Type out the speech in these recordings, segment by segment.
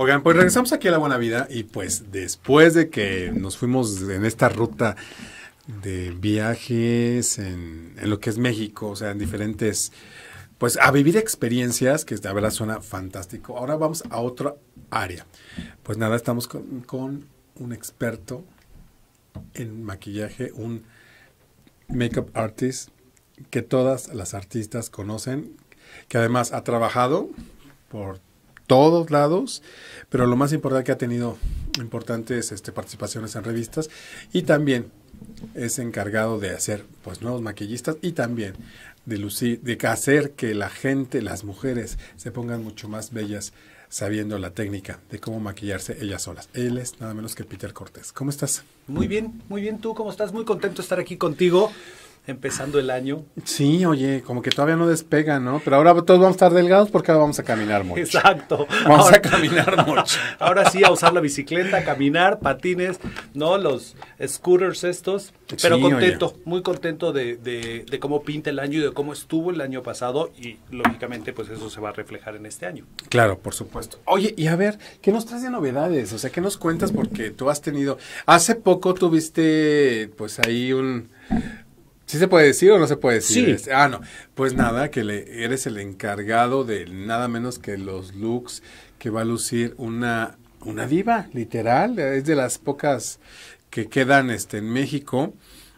Oigan, pues regresamos aquí a La Buena Vida y pues después de que nos fuimos en esta ruta de viajes en lo que es México, o sea, en diferentes, pues a vivir experiencias, que la verdad suena fantástico. Ahora vamos a otra área. Pues nada, estamos con un experto en maquillaje, un makeup artist que todas las artistas conocen, que además ha trabajado por todos lados, pero lo más importante que ha tenido importantes participaciones en revistas y también es encargado de hacer pues nuevos maquillistas y también de lucir, de hacer que la gente, las mujeres se pongan mucho más bellas sabiendo la técnica de cómo maquillarse ellas solas. Él es nada menos que Peter Cortés. ¿Cómo estás? Muy bien, ¿tú cómo estás? Muy contento de estar aquí contigo, empezando el año. Sí, oye, como que todavía no despega, ¿no? Pero ahora todos vamos a estar delgados porque ahora vamos a caminar mucho. Exacto. Vamos a caminar mucho. Ahora sí, a usar la bicicleta, caminar, patines, ¿no? Los scooters estos. Pero Sí, contento, oye. muy contento de cómo pinta el año y de cómo estuvo el año pasado. Y lógicamente, pues eso se va a reflejar en este año. Claro, por supuesto. Oye, y a ver, ¿qué nos traes de novedades? O sea, ¿qué nos cuentas? Porque tú has tenido... Hace poco tuviste, pues ahí un... ¿Sí se puede decir o no se puede decir? Sí. No. Pues nada, que eres el encargado de nada menos que los looks que va a lucir una diva, literal. Es de las pocas que quedan en México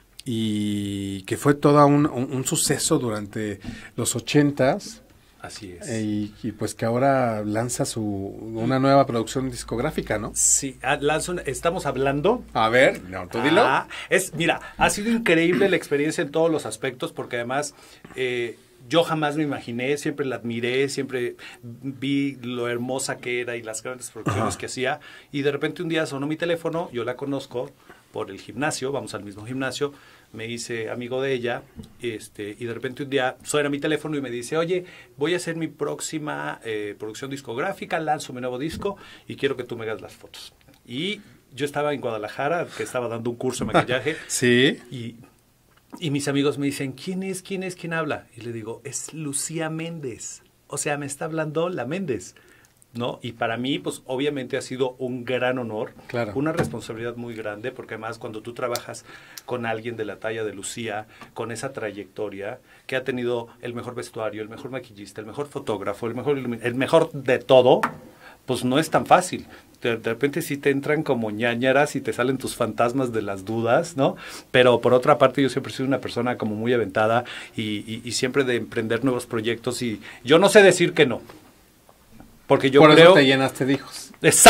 y que fue todo un suceso durante los 80s. Así es. Y pues que ahora lanza una nueva producción discográfica, ¿no? Sí, estamos hablando... A ver, no, tú dilo. Mira, ha sido increíble la experiencia en todos los aspectos, porque además yo jamás me imaginé, siempre la admiré, siempre vi lo hermosa que era y las grandes producciones que hacía, y de repente un día sonó mi teléfono, yo la conozco por el gimnasio, vamos al mismo gimnasio, me hice amigo de ella, y de repente un día suena mi teléfono y me dice, oye, voy a hacer mi próxima producción discográfica, lanzo mi nuevo disco y quiero que tú me hagas las fotos. Y yo estaba en Guadalajara, que estaba dando un curso de maquillaje. Sí. Y mis amigos me dicen, ¿quién habla? Y le digo, es Lucía Méndez. O sea, me está hablando la Méndez, ¿no? Y para mí, pues obviamente ha sido un gran honor, Claro. Una responsabilidad muy grande, porque además cuando tú trabajas con alguien de la talla de Lucía, con esa trayectoria, que ha tenido el mejor vestuario, el mejor maquillista, el mejor fotógrafo, el mejor de todo, pues no es tan fácil. De repente sí te entran como ñañaras y te salen tus fantasmas de las dudas, ¿no? Pero por otra parte yo siempre he sido una persona como muy aventada y siempre de emprender nuevos proyectos y yo no sé decir que no. Porque yo Por creo... eso te llenaste de hijos.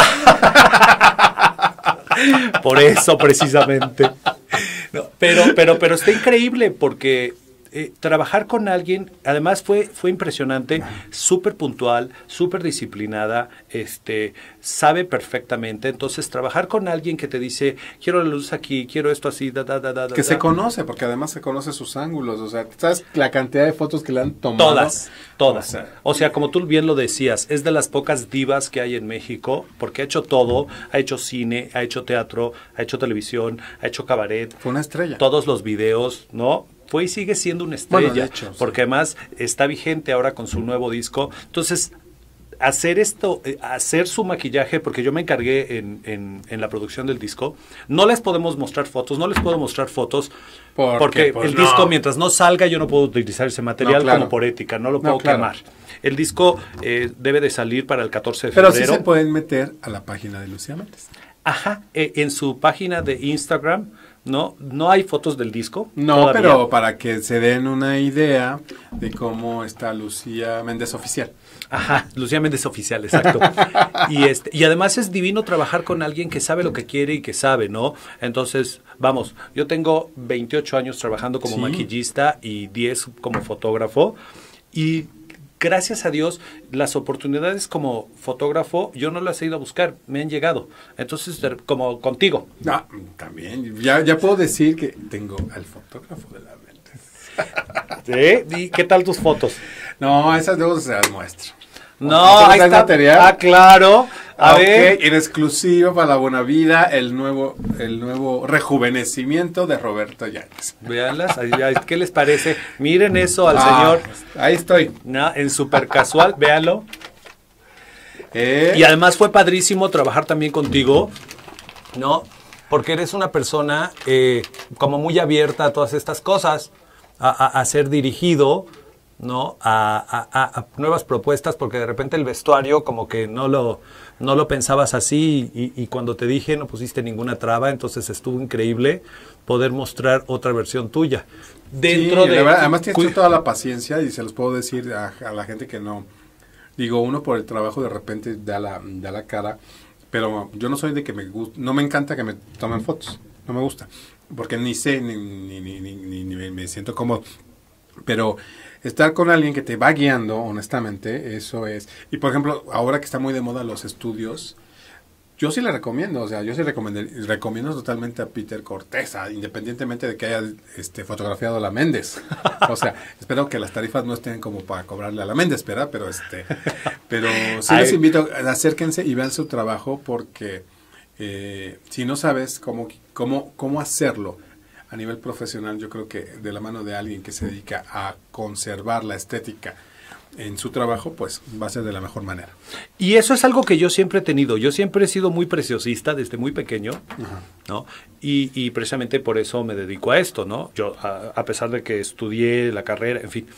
Por eso, precisamente. No, pero está increíble porque trabajar con alguien, además fue impresionante, súper puntual, súper disciplinada, sabe perfectamente. Entonces, trabajar con alguien que te dice, quiero la luz aquí, quiero esto así, Que se conoce, porque además se conoce sus ángulos. O sea, ¿sabes la cantidad de fotos que le han tomado? Todas. O sea, como tú bien lo decías, es de las pocas divas que hay en México, porque ha hecho todo, ha hecho cine, ha hecho teatro, ha hecho televisión, ha hecho cabaret. Fue una estrella. Todos los videos, ¿no? Fue y sigue siendo una estrella, Bueno, de hecho, sí. Porque además está vigente ahora con su nuevo disco. Entonces, hacer su maquillaje, porque yo me encargué en la producción del disco, no les podemos mostrar fotos, no les puedo mostrar fotos, porque pues el disco, mientras no salga, yo no puedo utilizar ese material claro. como por ética, no lo puedo claro. quemar. El disco debe de salir para el 14 de Pero febrero. sí se pueden meter a la página de Lucía Méndez. Ajá, en su página de Instagram, no hay fotos del disco. No, todavía. pero para que se den una idea de cómo está Lucía Méndez oficial. Ajá, Lucía Méndez oficial, exacto. Y además es divino trabajar con alguien que sabe lo que quiere y que sabe, ¿no? Entonces, vamos, yo tengo 28 años trabajando como maquillista y 10 como fotógrafo y gracias a Dios, las oportunidades como fotógrafo, yo no las he ido a buscar, me han llegado. Entonces, como contigo. También, ya puedo decir que tengo al fotógrafo de la Méndez. ¿Sí? ¿Y qué tal tus fotos? No, esas luego se las muestro. No, ahí está. Material. Claro. A ver. En exclusiva para La Buena Vida, el nuevo rejuvenecimiento de Roberto Yáñez. Véanlas, ¿qué les parece? Miren eso al señor. Ahí estoy. En super casual, véanlo. Y además fue padrísimo trabajar también contigo, ¿no? Porque eres una persona como muy abierta a todas estas cosas, a ser dirigido, ¿no? A nuevas propuestas, porque de repente el vestuario como que no lo pensabas así y cuando te dije no pusiste ninguna traba, entonces estuvo increíble poder mostrar otra versión tuya. Dentro de... Verdad, además tienes toda la paciencia y se los puedo decir a la gente que no... Digo, uno por el trabajo de repente da la cara, pero yo no soy de que no me encanta que me tomen fotos, no me gusta, porque ni sé ni me siento cómodo. Pero estar con alguien que te va guiando, honestamente, eso es. Y por ejemplo, ahora que está muy de moda los estudios, yo sí le recomiendo, o sea, yo sí recomiendo totalmente a Peter Cortés, independientemente de que haya fotografiado a la Méndez. O sea, espero que las tarifas no estén como para cobrarle a la Méndez, ¿verdad? Pero sí les invito, acérquense y vean su trabajo, porque si no sabes cómo hacerlo a nivel profesional, yo creo que de la mano de alguien que se dedica a conservar la estética en su trabajo, pues va a ser de la mejor manera. Y eso es algo que yo siempre he tenido. Yo siempre he sido muy preciosista desde muy pequeño, ¿no? Y precisamente por eso me dedico a esto, ¿no? Yo, a pesar de que estudié la carrera, en fin.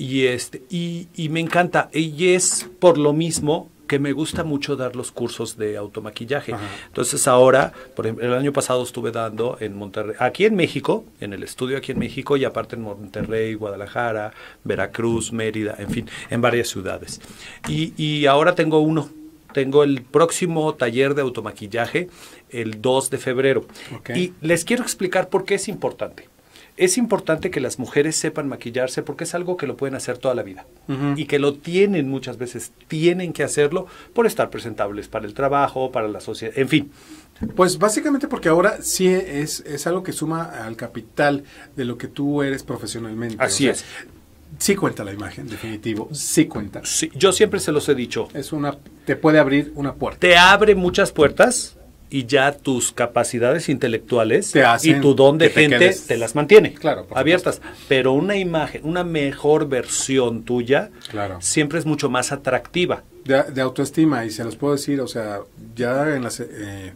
Y me encanta. Y es por lo mismo que me gusta mucho dar los cursos de automaquillaje. Entonces ahora, por ejemplo, el año pasado estuve dando en Monterrey, aquí en México, en el estudio aquí en México, y aparte en Monterrey, Guadalajara, Veracruz, Mérida, en fin, en varias ciudades. Y ahora tengo el próximo taller de automaquillaje el 2 de febrero. Y les quiero explicar por qué es importante. Es importante que las mujeres sepan maquillarse porque es algo que lo pueden hacer toda la vida y que lo tienen muchas veces, tienen que hacerlo por estar presentables para el trabajo, para la sociedad, en fin. Pues básicamente porque ahora sí es algo que suma al capital de lo que tú eres profesionalmente. Así es. Sí cuenta la imagen, definitivo, sí cuenta. Sí, yo siempre se los he dicho. Te puede abrir una puerta. Te abre muchas puertas. Y ya tus capacidades intelectuales y tu don de gente te las mantiene abiertas. Pero una imagen, una mejor versión tuya, siempre es mucho más atractiva. De autoestima, y se los puedo decir, o sea, ya en las...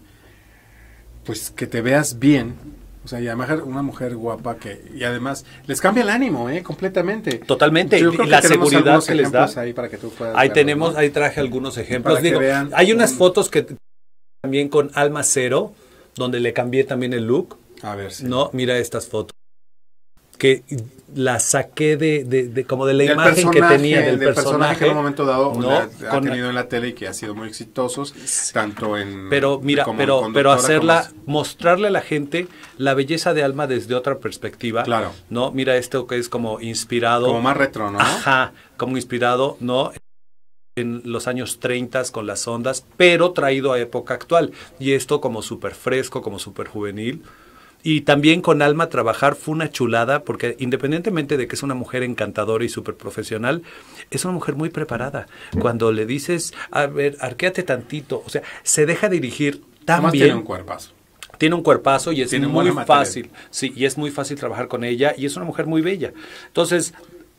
pues que te veas bien, o sea, y además una mujer guapa y además les cambia el ánimo, completamente. Totalmente, y la seguridad que les da. Ahí para que tú puedas ahí verlo, tenemos, ¿no? ahí traje algunos ejemplos. Para que vean hay unas fotos que... También con Alma Cero, donde le cambié también el look. A ver, sí. No, mira estas fotos. Que las saqué de como de la imagen que tenía del personaje que en un momento dado ¿no? ha tenido en la tele y que ha sido muy exitosos, tanto en... Pero mira, pero hacerla, mostrarle a la gente la belleza de Alma desde otra perspectiva. Claro. ¿No? Mira esto que es como inspirado. Como más retro, ¿no? Ajá, como inspirado, ¿no? En los años 30 con las ondas, pero traído a época actual. Y esto como súper fresco, como súper juvenil. Y también con Alma trabajar fue una chulada, porque independientemente de que es una mujer encantadora y súper profesional, es una mujer muy preparada. Cuando le dices, a ver, arquéate tantito, o sea, se deja dirigir tan Además bien. Tiene un cuerpazo. Tiene un cuerpazo y es muy fácil. Sí, y es muy fácil trabajar con ella y es una mujer muy bella. Entonces...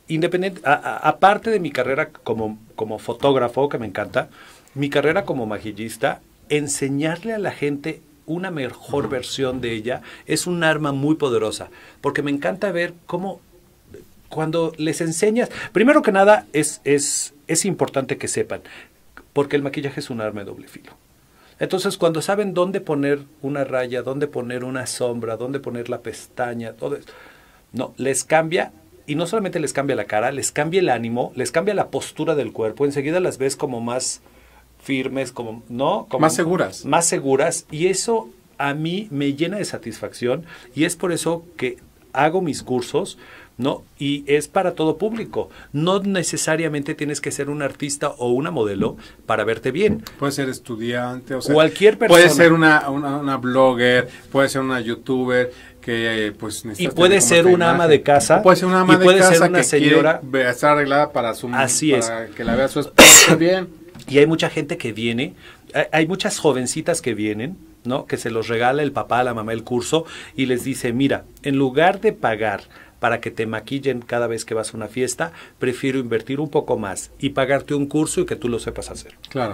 aparte de mi carrera como fotógrafo, que me encanta, mi carrera como maquillista, enseñarle a la gente una mejor versión de ella es un arma muy poderosa, porque me encanta ver cómo cuando les enseñas, primero que nada es importante que sepan, porque el maquillaje es un arma de doble filo. Entonces, cuando saben dónde poner una raya, dónde poner una sombra, dónde poner la pestaña, todo eso, no, les cambia. Y no solamente les cambia la cara, les cambia el ánimo, les cambia la postura del cuerpo. Enseguida las ves como más firmes, como más seguras. Más seguras. Y eso a mí me llena de satisfacción. Y es por eso que hago mis cursos, ¿no? Y es para todo público. No necesariamente tienes que ser un artista o una modelo para verte bien. Puede ser estudiante, o sea, cualquier persona. Puede ser una blogger, puede ser una youtuber que pues y puede ser una ama de casa, puede ser una ama de casa ser una que señora quiere estar arreglada para su así para que la vea su esposa bien. Y hay mucha gente que viene, hay muchas jovencitas que vienen, ¿no? Que se los regala el papá, la mamá el curso y les dice, mira, en lugar de pagar para que te maquillen cada vez que vas a una fiesta, prefiero invertir un poco más y pagarte un curso y que tú lo sepas hacer. Claro.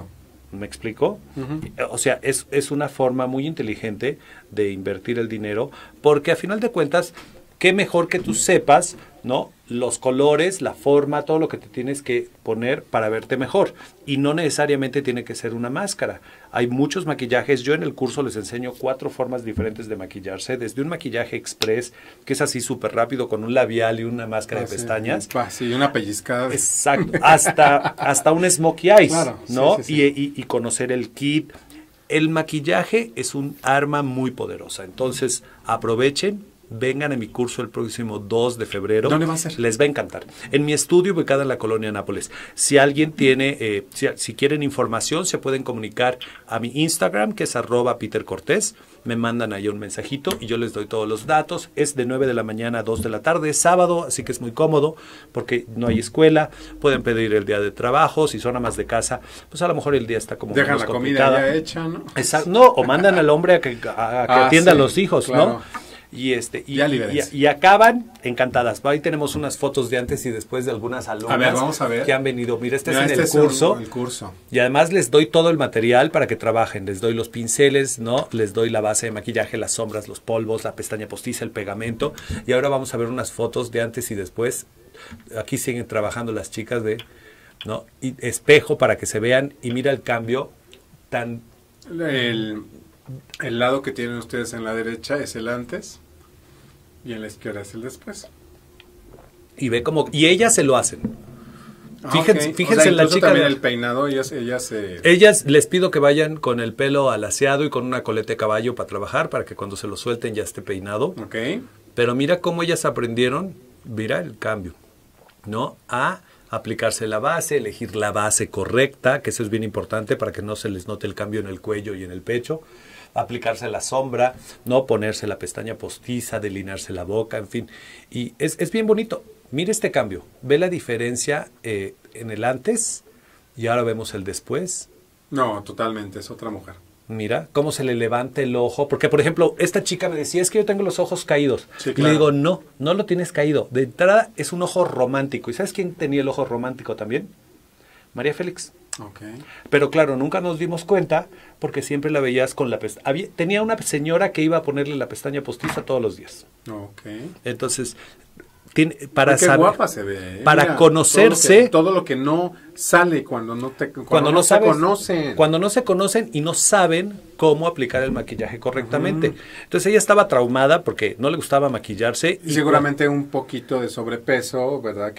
¿Me explico? O sea, es una forma muy inteligente de invertir el dinero, porque a final de cuentas, qué mejor que tú sepas, ¿no? Los colores, la forma, todo lo que te tienes que poner para verte mejor. Y no necesariamente tiene que ser una máscara. Hay muchos maquillajes. Yo en el curso les enseño 4 formas diferentes de maquillarse. Desde un maquillaje express, que es así súper rápido, con un labial y una máscara de pestañas. Sí, una pellizcada. Exacto. Hasta un smokey eyes, claro, ¿no? Sí. Y conocer el kit. El maquillaje es un arma muy poderosa. Entonces, aprovechen. Vengan a mi curso el próximo 2 de febrero. ¿Dónde va a ser? Les va a encantar. En mi estudio ubicado en la colonia Nápoles. Si alguien tiene, si quieren información, se pueden comunicar a mi Instagram, que es @PeterCortés. Me mandan ahí un mensajito y yo les doy todos los datos. Es de 9 de la mañana a 2 de la tarde, es sábado, así que es muy cómodo porque no hay escuela. Pueden pedir el día de trabajo. Si son amas de casa, pues a lo mejor el día está como dejan menos la complicada. comida ya hecha, ¿no? Exacto. No, o mandan al hombre a que atienda a los hijos, claro. ¿no? Y acaban encantadas. Ahí tenemos unas fotos de antes y después de algunas alumnas a ver, vamos a ver. que han venido. Mira, este Mira, es en este el es curso. el curso. Y además les doy todo el material para que trabajen. Les doy los pinceles, ¿no? Les doy la base de maquillaje, las sombras, los polvos, la pestaña postiza, el pegamento. Y ahora vamos a ver unas fotos de antes y después. Aquí siguen trabajando las chicas ¿no? Y espejo para que se vean. Y mira el cambio tan... El lado que tienen ustedes en la derecha es el antes y en la izquierda es el después. Y ve como... Y ellas se lo hacen. Fíjense, okay. O sea, en la chica. También el peinado, ellas les pido que vayan con el pelo alaciado y con una coleta de caballo para trabajar, para que cuando se lo suelten ya esté peinado. Okay. Pero mira cómo ellas aprendieron, mira el cambio, ¿no? A aplicarse la base, elegir la base correcta, que eso es bien importante para que no se les note el cambio en el cuello y en el pecho. Aplicarse la sombra, no ponerse la pestaña postiza, delinearse la boca, en fin. Y es bien bonito. Mire este cambio. Ve la diferencia en el antes y ahora vemos el después. No, totalmente, es otra mujer. Mira cómo se le levanta el ojo. Porque, por ejemplo, esta chica me decía, es que yo tengo los ojos caídos. Sí, claro. Y le digo, no lo tienes caído. De entrada es un ojo romántico. ¿Y sabes quién tenía el ojo romántico también? María Félix. Okay. Pero claro, nunca nos dimos cuenta porque siempre la veías con la pestaña. Tenía una señora que iba a ponerle la pestaña postiza todos los días. Okay. Entonces, para qué saber, guapa se ve, para mira, conocerse, todo lo que no sale cuando no se conocen. Cuando no se conocen y no saben cómo aplicar el maquillaje correctamente. Entonces ella estaba traumada porque no le gustaba maquillarse. Y seguramente un poquito de sobrepeso, ¿verdad?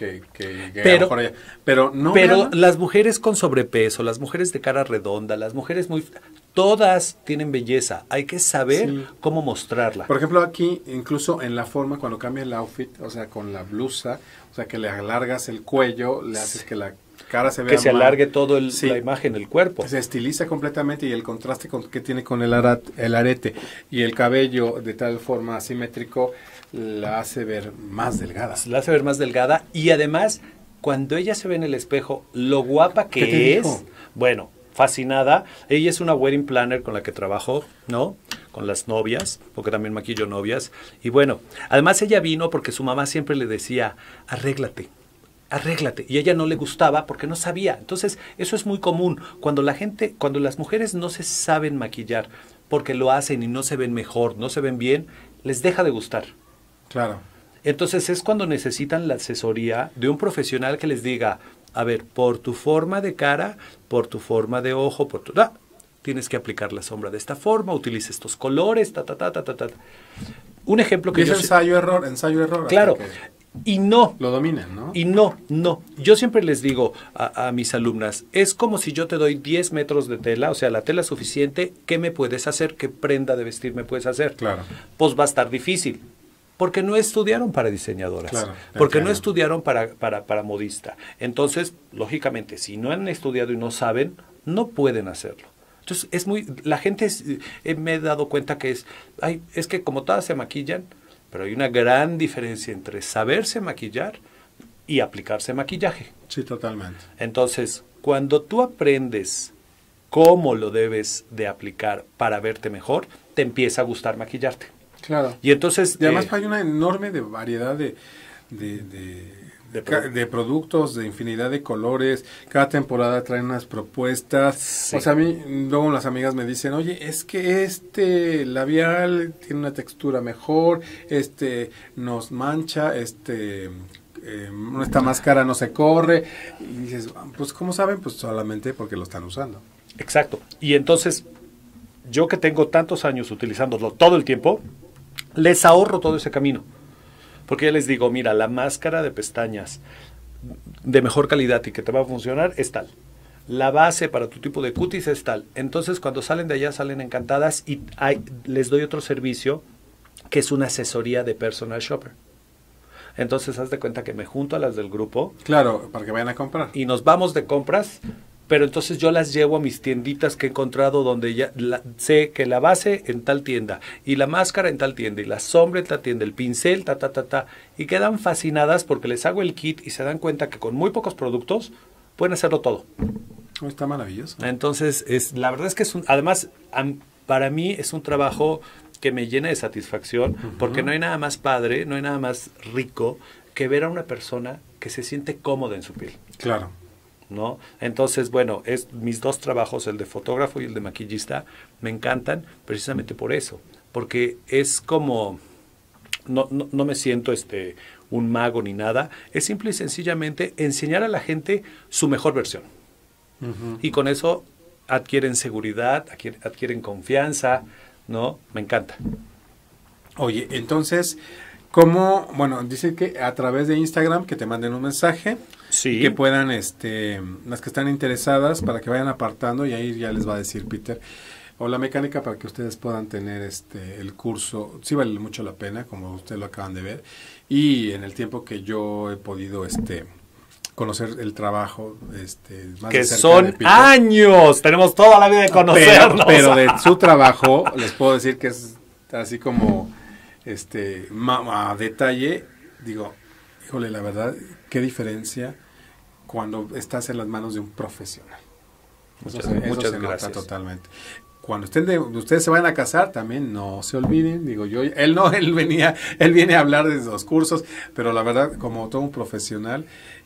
Pero las mujeres con sobrepeso, las mujeres de cara redonda, las mujeres todas tienen belleza. Hay que saber cómo mostrarla. Por ejemplo, aquí, incluso en la forma, cuando cambia el outfit, o sea, con la blusa, o sea, que le alargas el cuello, le haces que la cara se vea que se alargue todo la imagen, el cuerpo. Se estiliza completamente y el contraste que tiene con el arete y el cabello de tal forma asimétrico la hace ver más delgada. La hace ver más delgada y además, cuando ella se ve en el espejo, lo guapa que es, dijo? Bueno, fascinada. Ella es una wedding planner con la que trabajo, ¿no? Con las novias, porque también maquillo novias. Y bueno, además ella vino porque su mamá siempre le decía, arréglate. Y a ella no le gustaba porque no sabía. Entonces, eso es muy común. Cuando las mujeres no se saben maquillar porque lo hacen y no se ven mejor, no se ven bien, les deja de gustar. Claro. Entonces, es cuando necesitan la asesoría de un profesional que les diga, a ver, por tu forma de cara, por tu forma de ojo, tienes que aplicar la sombra de esta forma, utiliza estos colores, Un ejemplo que es ensayo-error. Claro. Y no. Lo dominan, ¿no? Y no. Yo siempre les digo a mis alumnas, es como si yo te doy 10 metros de tela, o sea, la tela suficiente, ¿qué me puedes hacer? ¿Qué prenda de vestir me puedes hacer? Claro. Pues va a estar difícil. Porque no estudiaron para diseñadoras. Claro, porque no estudiaron para modista. Entonces, lógicamente, si no han estudiado y no saben, no pueden hacerlo. Entonces, la gente, me he dado cuenta que es que como todas se maquillan, pero hay una gran diferencia entre saberse maquillar y aplicarse maquillaje. Sí, totalmente. Entonces, cuando tú aprendes cómo lo debes de aplicar para verte mejor, te empieza a gustar maquillarte. Claro. Y entonces... Y además hay una enorme variedad de de productos, de infinidad de colores. Cada temporada trae unas propuestas. Sí. O sea, a mí, luego las amigas me dicen, oye, es que este labial tiene una textura mejor, nos mancha, esta máscara no se corre. Y dices, pues, ¿cómo saben? Pues solamente porque lo están usando. Exacto. Y entonces, yo que tengo tantos años utilizándolo todo el tiempo, les ahorro todo ese camino. Porque ya les digo, mira, la máscara de pestañas de mejor calidad y que te va a funcionar es tal. La base para tu tipo de cutis es tal. Entonces, cuando salen de allá, salen encantadas y les doy otro servicio que es una asesoría de personal shopper. Entonces, haz de cuenta que me junto a las del grupo. Claro, para que vayan a comprar. Y nos vamos de compras, pero entonces yo las llevo a mis tienditas que he encontrado donde ya sé que la base en tal tienda, y la máscara en tal tienda, y la sombra en tal tienda, el pincel, y quedan fascinadas porque les hago el kit y se dan cuenta que con muy pocos productos pueden hacerlo todo. Está maravilloso. Entonces, la verdad es que además, para mí es un trabajo que me llena de satisfacción, porque no hay nada más padre, no hay nada más rico que ver a una persona que se siente cómoda en su piel. Claro. ¿No? Entonces, bueno, mis dos trabajos, el de fotógrafo y el de maquillista, me encantan precisamente por eso, porque es como, no me siento un mago ni nada, es simple y sencillamente enseñar a la gente su mejor versión. Y con eso adquieren seguridad, adquieren confianza, ¿no? Me encanta. Oye, entonces, ¿cómo? Bueno, dice que a través de Instagram que te manden un mensaje. Sí. Que puedan, las que están interesadas, para que vayan apartando, y ahí ya les va a decir Peter, o la mecánica para que ustedes puedan tener el curso. Sí vale mucho la pena, como ustedes lo acaban de ver, y en el tiempo que yo he podido conocer el trabajo, más que de cerca son de Peter, años, tenemos toda la vida de conocernos. pero de su trabajo les puedo decir que es así como a detalle. Digo, híjole, la verdad, qué diferencia cuando estás en las manos de un profesional. Muchas gracias. Nota totalmente. Cuando ustedes se van a casar, también no se olviden. Digo yo, él viene a hablar de los cursos, pero la verdad, como todo un profesional,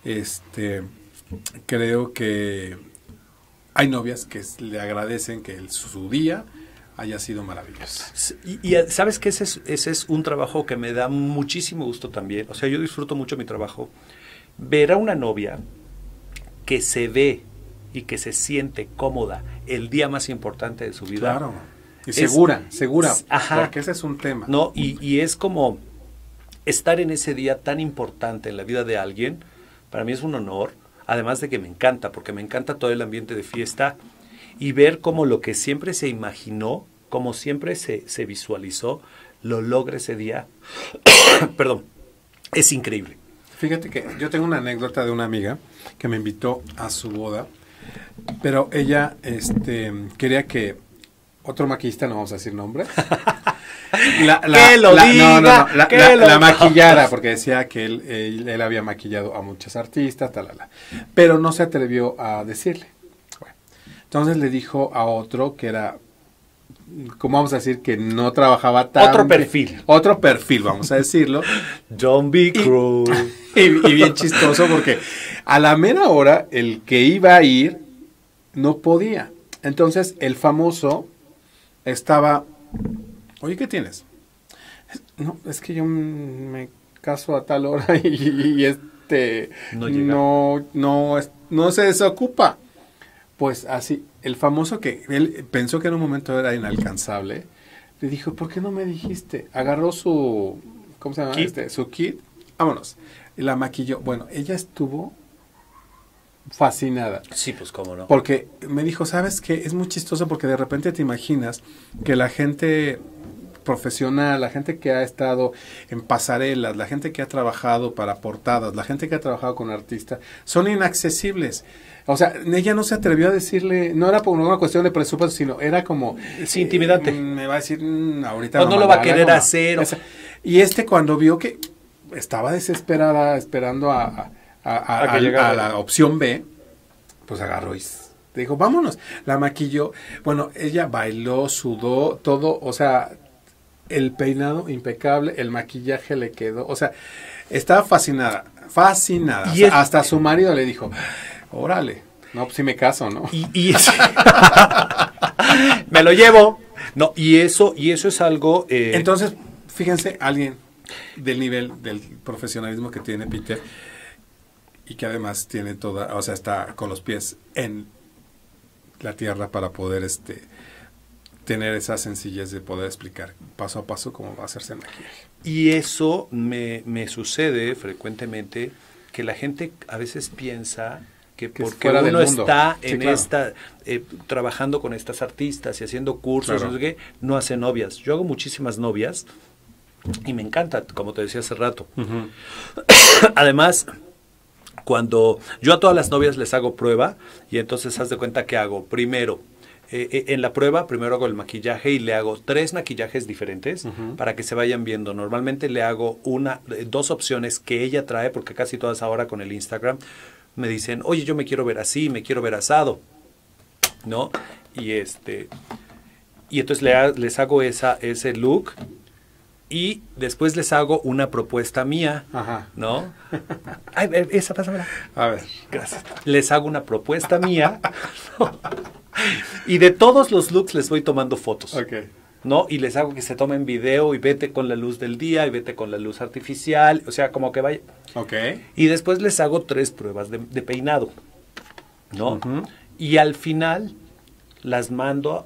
creo que hay novias que le agradecen que su día haya sido maravilloso. Y sabes que ese es un trabajo que me da muchísimo gusto también. O sea, yo disfruto mucho mi trabajo. Ver a una novia que se ve y que se siente cómoda el día más importante de su vida. Claro. Y segura. Ajá. Porque ese es un tema. No, y es como estar en ese día tan importante en la vida de alguien. Para mí es un honor. Además de que me encanta, porque me encanta todo el ambiente de fiesta. Y ver cómo lo que siempre se imaginó, como siempre se visualizó, lo logra ese día. Perdón, es increíble. Fíjate que yo tengo una anécdota de una amiga que me invitó a su boda, pero ella quería que otro maquillista, no vamos a decir nombres, la maquillara, porque decía que él había maquillado a muchos artistas, pero no se atrevió a decirle. Entonces le dijo a otro que era, ¿cómo vamos a decir? Que no trabajaba tan... Otro perfil, vamos a decirlo. Don't be cruel. Y bien chistoso porque a la mera hora el que iba a ir no podía. Entonces el famoso estaba, oye, ¿qué tienes? No, es que yo me caso a tal hora y no se desocupa. Pues así, el famoso que él pensó que en un momento era inalcanzable, le dijo, ¿por qué no me dijiste? Agarró su, ¿cómo se llama? Su kit, vámonos. Y la maquilló. Bueno, ella estuvo fascinada. Sí, pues cómo no. Porque me dijo, ¿sabes qué? Es muy chistoso porque de repente te imaginas que la gente profesional, la gente que ha estado en pasarelas, la gente que ha trabajado para portadas, la gente que ha trabajado con artistas, son inaccesibles. O sea, ella no se atrevió a decirle, no era por una cuestión de presupuesto, sino era como... Sí, intimidante. Me va a decir, ahorita... O no lo va a querer hacer. Y cuando vio que estaba desesperada esperando a la opción B, pues agarró y dijo, vámonos. La maquilló. Bueno, ella bailó, sudó, todo, o sea, el peinado impecable, el maquillaje le quedó, o sea, estaba fascinada. fascinada. Y O sea, hasta su marido le dijo, órale, no, pues sí me caso, ¿no? Me lo llevo. No, y eso es algo... Entonces, fíjense, alguien del nivel del profesionalismo que tiene Peter y que además tiene toda, o sea, está con los pies en la tierra para poder tener esa sencillez de poder explicar paso a paso cómo va a hacerse el maquillaje. Y eso me sucede frecuentemente, que la gente a veces piensa que porque fuera del uno mundo. está Sí, en claro. trabajando con estas artistas y haciendo cursos, Claro. no sé qué, no hace novias. Yo hago muchísimas novias y me encanta, como te decía hace rato. Ujú. Además, cuando yo a todas las novias les hago prueba, y entonces haz de cuenta que hago primero, en la prueba primero hago el maquillaje y le hago 3 maquillajes diferentes para que se vayan viendo. Normalmente le hago 2 opciones que ella trae, porque casi todas ahora con el Instagram me dicen, oye, yo me quiero ver así, me quiero ver asado, ¿no? Y entonces les hago ese look. Y después les hago una propuesta mía, Ajá. ¿no? Ay, esa, pásamela. A ver. Gracias. Les hago una propuesta mía, ¿no? Y de todos los looks les voy tomando fotos, Ok. ¿no? Y les hago que se tomen video y vete con la luz del día y vete con la luz artificial, o sea, como que vaya. Ok. Y después les hago 3 pruebas de peinado, ¿no? Ujú. Y al final las mando,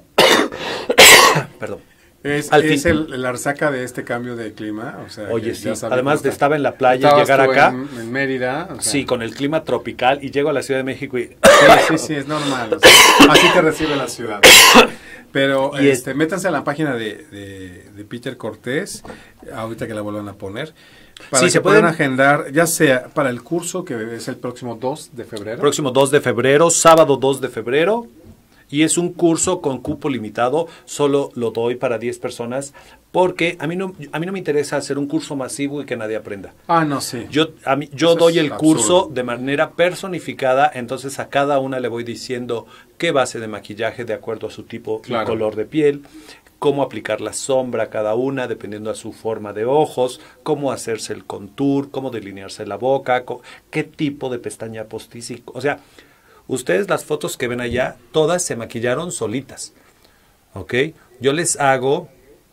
perdón. Es Al fin. la resaca de este cambio de clima. O sea, Oye, que sí. ya saben Además cómo de está. estar en la playa y Estabas llegar tú acá. En Mérida. O sea, Sí, con el clima tropical y llego a la Ciudad de México y... sí, es normal. O sea, así te recibe la ciudad. Pero Y métanse a la página de Peter Cortés, ahorita que la vuelvan a poner, para Sí, que se puedan pueden- agendar, ya sea para el curso, que es el próximo 2 de febrero. Próximo 2 de febrero, sábado 2 de febrero. Y es un curso con cupo limitado, solo lo doy para 10 personas, porque a mí no me interesa hacer un curso masivo y que nadie aprenda. Ah, no, sí. Yo Eso doy es el curso absurdo. de manera personificada, entonces a cada una le voy diciendo qué base de maquillaje de acuerdo a su tipo Claro. y color de piel, cómo aplicar la sombra a cada una dependiendo a su forma de ojos, cómo hacerse el contour, cómo delinearse la boca, qué tipo de pestaña postiza. O sea, ustedes las fotos que ven allá, todas se maquillaron solitas, ¿ok? Yo les hago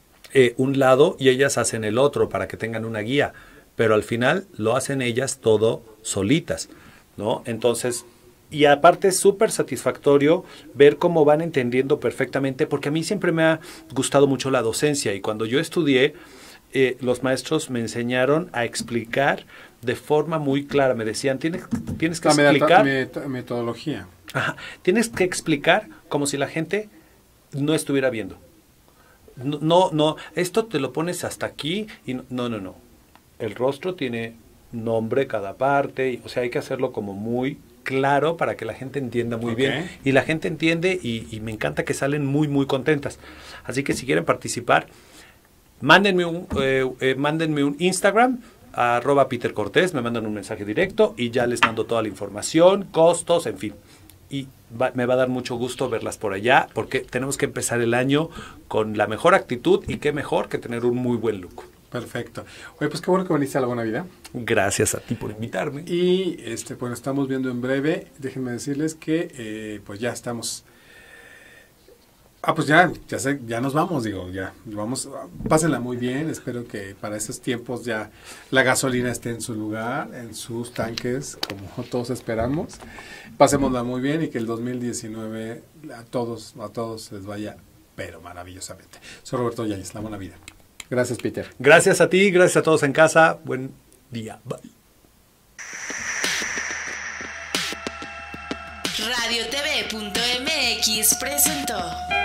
un lado y ellas hacen el otro para que tengan una guía, pero al final lo hacen ellas todo solitas, ¿no? Entonces, y aparte es súper satisfactorio ver cómo van entendiendo perfectamente, porque a mí siempre me ha gustado mucho la docencia y cuando yo estudié, los maestros me enseñaron a explicar de forma muy clara. Me decían, tienes que La explicar... metodología. Ajá, tienes que explicar como si la gente no estuviera viendo. No, esto te lo pones hasta aquí y no. El rostro tiene nombre cada parte, o sea, hay que hacerlo como muy claro para que la gente entienda muy bien. Y la gente entiende y me encanta que salen muy, muy contentas. Así que si quieren participar, mándenme un Instagram, @Peter Cortés, me mandan un mensaje directo y ya les mando toda la información, costos, en fin. Y me va a dar mucho gusto verlas por allá, porque tenemos que empezar el año con la mejor actitud y qué mejor que tener un muy buen look. Perfecto. Oye, pues qué bueno que viniste a La Buena Vida. Gracias a ti por invitarme. Y bueno, estamos viendo en breve. Déjenme decirles que pues ya estamos. Pues ya nos vamos, digo, ya vamos, pásenla muy bien, espero que para esos tiempos ya la gasolina esté en su lugar, en sus tanques, como todos esperamos. Pásenla muy bien y que el 2019 a todos les vaya, pero maravillosamente. Soy Roberto Yáñez, La Buena Vida. Gracias, Peter. Gracias a ti, gracias a todos en casa, buen día, bye. RadioTV.mx presentó